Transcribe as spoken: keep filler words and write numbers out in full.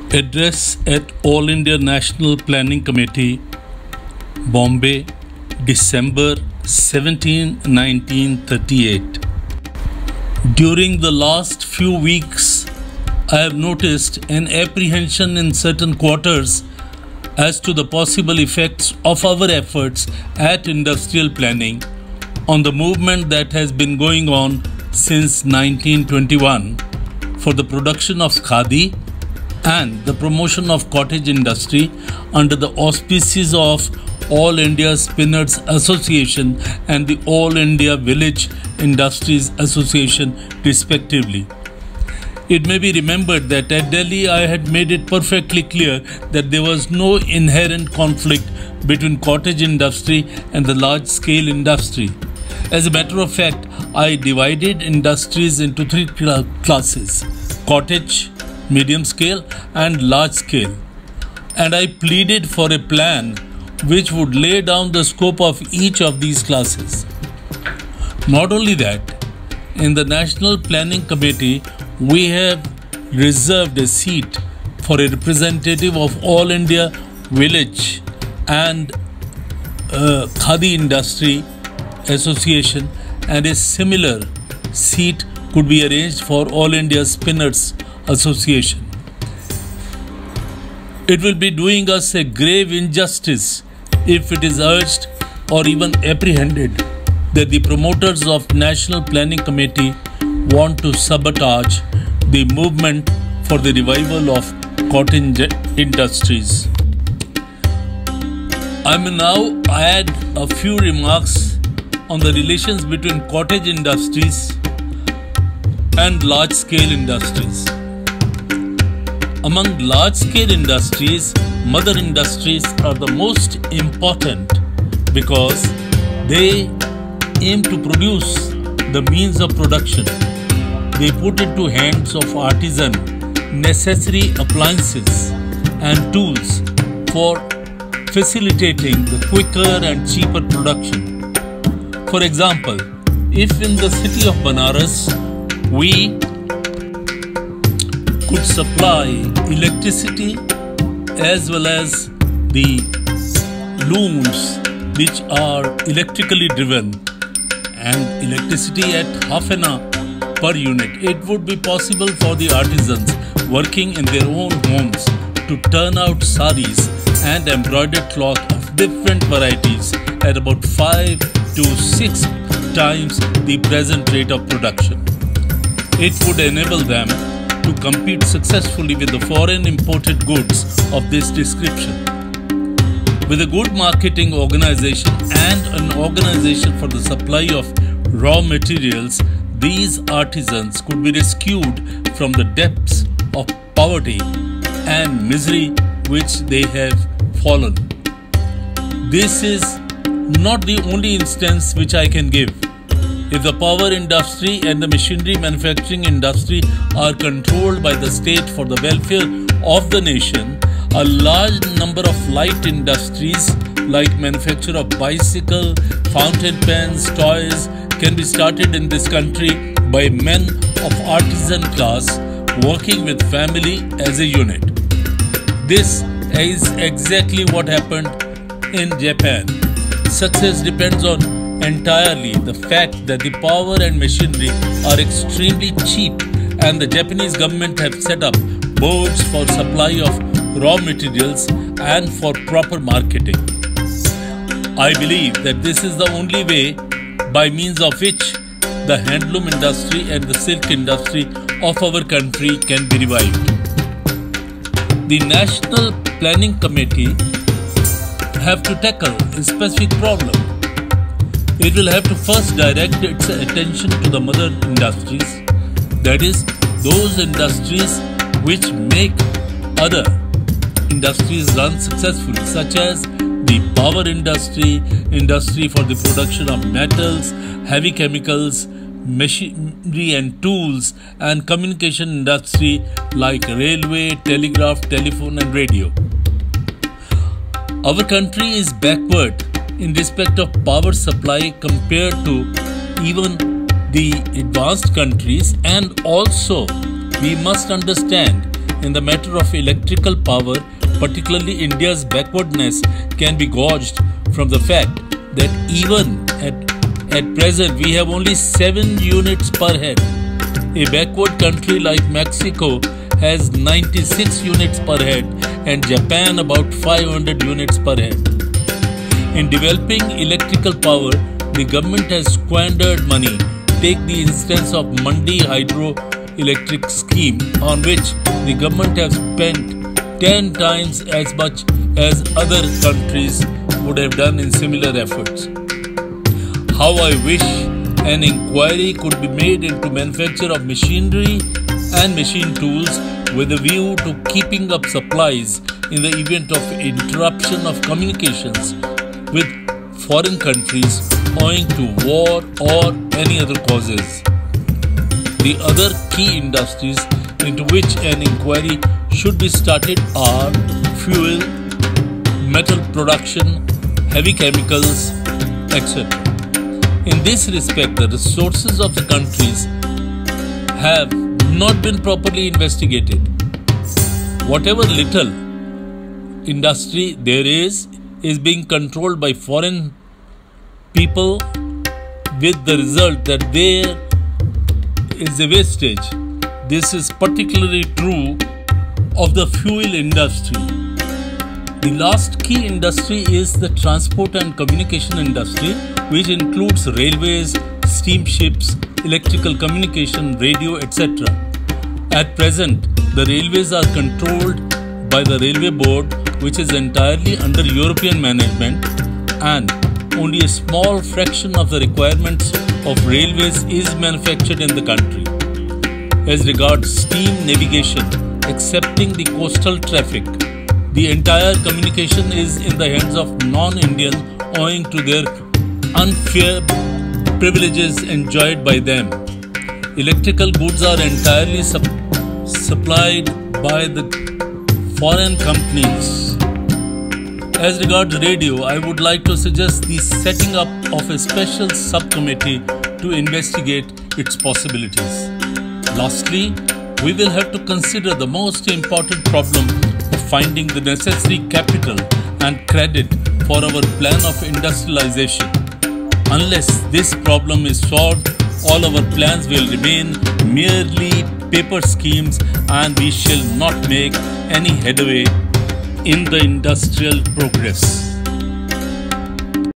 Address at All India National Planning Committee, Bombay, December seventeenth, nineteen thirty-eight. During the last few weeks, I have noticed an apprehension in certain quarters as to the possible effects of our efforts at industrial planning on the movement that has been going on since nineteen twenty-one for the production of khadi and the promotion of cottage industry under the auspices of All India Spinners Association and the All India Village Industries Association respectively. It may be remembered that at Delhi I had made it perfectly clear that there was no inherent conflict between cottage industry and the large-scale industry. As a matter of fact, I divided industries into three cl- classes: cottage, medium scale and large scale, and I pleaded for a plan which would lay down the scope of each of these classes. Not only that, in the National Planning Committee we have reserved a seat for a representative of All India Village and uh, Khadi Industry Association, and a similar seat could be arranged for All India Spinners Association. It will be doing us a grave injustice if it is urged or even apprehended that the promoters of National Planning Committee want to sabotage the movement for the revival of cottage industries. I will now add a few remarks on the relations between cottage industries and large-scale industries. Among large-scale industries, mother industries are the most important because they aim to produce the means of production. They put into hands of artisans necessary appliances and tools for facilitating the quicker and cheaper production. For example, if in the city of Banaras we could supply electricity as well as the looms which are electrically driven and electricity at half an hour per unit, it would be possible for the artisans working in their own homes to turn out saris and embroidered cloth of different varieties at about five to six times the present rate of production. It would enable them to compete successfully with the foreign imported goods of this description. With a good marketing organization and an organization for the supply of raw materials, these artisans could be rescued from the depths of poverty and misery which they have fallen. This is not the only instance which I can give. If the power industry and the machinery manufacturing industry are controlled by the state for the welfare of the nation, a large number of light industries like manufacture of bicycle, fountain pens, toys can be started in this country by men of artisan class working with family as a unit. This is exactly what happened in Japan. Success depends on entirely the fact that the power and machinery are extremely cheap, and the Japanese government have set up boards for supply of raw materials and for proper marketing. I believe that this is the only way by means of which the handloom industry and the silk industry of our country can be revived. The National Planning Committee have to tackle a specific problem. It will have to first direct its attention to the mother industries, that is, those industries which make other industries run successfully, such as the power industry, industry for the production of metals, heavy chemicals, machinery and tools, and communication industry like railway, telegraph, telephone and radio. Our country is backward in respect of power supply compared to even the advanced countries, and also we must understand in the matter of electrical power, particularly India's backwardness, can be gauged from the fact that even at, at present we have only seven units per head. A backward country like Mexico has ninety-six units per head and Japan about five hundred units per head. In developing electrical power, the government has squandered money. Take the instance of Mandi hydroelectric scheme, on which the government has spent ten times as much as other countries would have done in similar efforts. How I wish an inquiry could be made into manufacture of machinery and machine tools with a view to keeping up supplies in the event of interruption of communications with foreign countries owing to war or any other causes. The other key industries into which an inquiry should be started are fuel, metal production, heavy chemicals, et cetera. In this respect, the resources of the countries have not been properly investigated. Whatever little industry there is, is being controlled by foreign people, with the result that there is a wastage. This is particularly true of the fuel industry. The last key industry is the transport and communication industry, which includes railways, steamships, electrical communication, radio, et cetera. At present, the railways are controlled by the Railway Board, which is entirely under European management, and only a small fraction of the requirements of railways is manufactured in the country. As regards steam navigation, excepting the coastal traffic, the entire communication is in the hands of non-Indian owing to their unfair privileges enjoyed by them. Electrical goods are entirely sup supplied by the foreign companies. As regards radio, I would like to suggest the setting up of a special subcommittee to investigate its possibilities. Lastly, we will have to consider the most important problem of finding the necessary capital and credit for our plan of industrialization. Unless this problem is solved, all our plans will remain merely paper schemes and we shall not make any headway in the industrial progress.